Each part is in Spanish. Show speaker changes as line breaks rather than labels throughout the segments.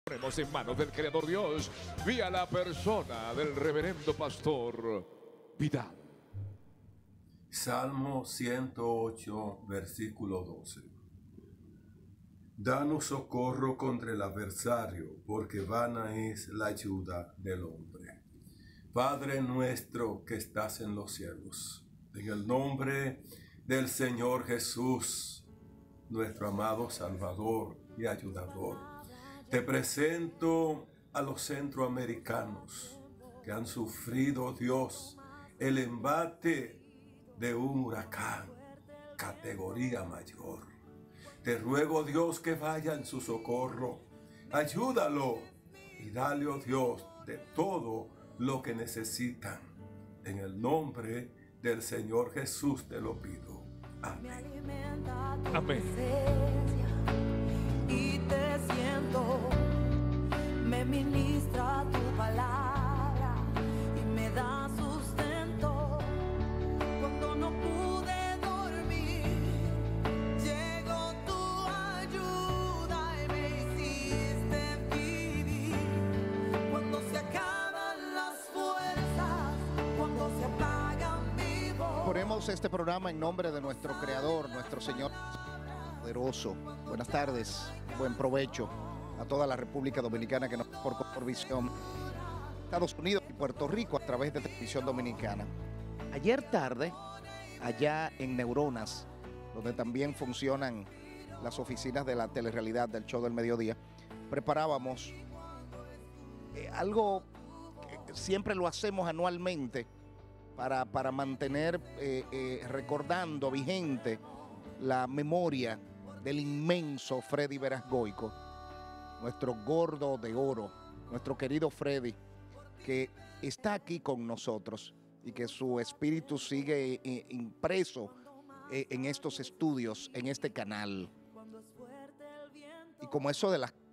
Ponemos en manos del Creador Dios vía la persona del reverendo pastor Vidal.
Salmo 108, versículo 12. Danos socorro contra el adversario, porque vana es la ayuda del hombre. Padre nuestro que estás en los cielos, en el nombre del Señor Jesús, nuestro amado Salvador y ayudador, te presento a los centroamericanos que han sufrido, Dios, el embate de un huracán categoría mayor. Te ruego, Dios, que vaya en su socorro. Ayúdalo y dale, oh Dios, de todo lo que necesitan. En el nombre del Señor Jesús te lo pido. Amén.
Amén.
Y te siento, me ministra tu palabra y me da sustento. Cuando no pude dormir, llegó tu ayuda y me hiciste vivir. Cuando se acaban las fuerzas, cuando se apagan mi voz.
Ponemos este programa en nombre de nuestro Creador, nuestro Señor poderoso. Buenas tardes, buen provecho a toda la República Dominicana que nos por visión, Estados Unidos y Puerto Rico a través de Televisión Dominicana. Ayer tarde, allá en Neuronas, donde también funcionan las oficinas de la telerrealidad del show del mediodía, preparábamos algo que siempre lo hacemos anualmente para mantener recordando vigente la memoria del inmenso Freddy Veras Goico, nuestro gordo de oro, nuestro querido Freddy, que está aquí con nosotros y que su espíritu sigue impreso en estos estudios, en este canal. Y como eso de las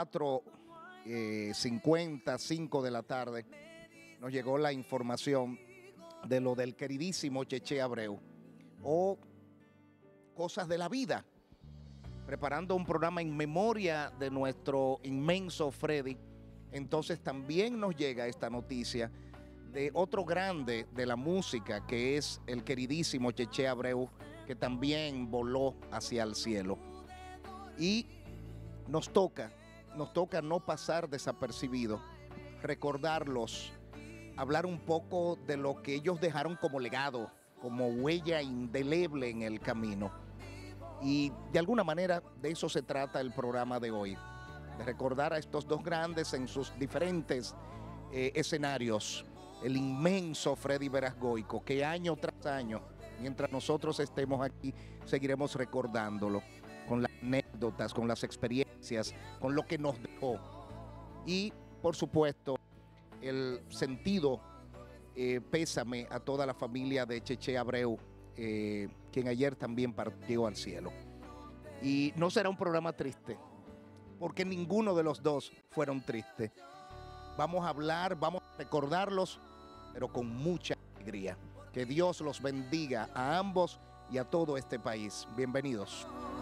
4:55 de la tarde, nos llegó la información de lo del queridísimo Cheche Abreu, o cosas de la vida, preparando un programa en memoria de nuestro inmenso Freddy. Entonces también nos llega esta noticia de otro grande de la música, que es el queridísimo Cheche Abreu, que también voló hacia el cielo. Y nos toca no pasar desapercibido, recordarlos, hablar un poco de lo que ellos dejaron como legado, como huella indeleble en el camino. Y de alguna manera de eso se trata el programa de hoy, de recordar a estos dos grandes en sus diferentes escenarios. El inmenso Freddy Veras Goico, que año tras año, mientras nosotros estemos aquí, seguiremos recordándolo con las anécdotas, con las experiencias, con lo que nos dejó. Y, por supuesto, el sentido pésame a toda la familia de Cheche Abreu, quien ayer también partió al cielo. Y no será un programa triste, porque ninguno de los dos fueron tristes. Vamos a hablar, vamos a recordarlos, pero con mucha alegría. Que Dios los bendiga a ambos y a todo este país. Bienvenidos.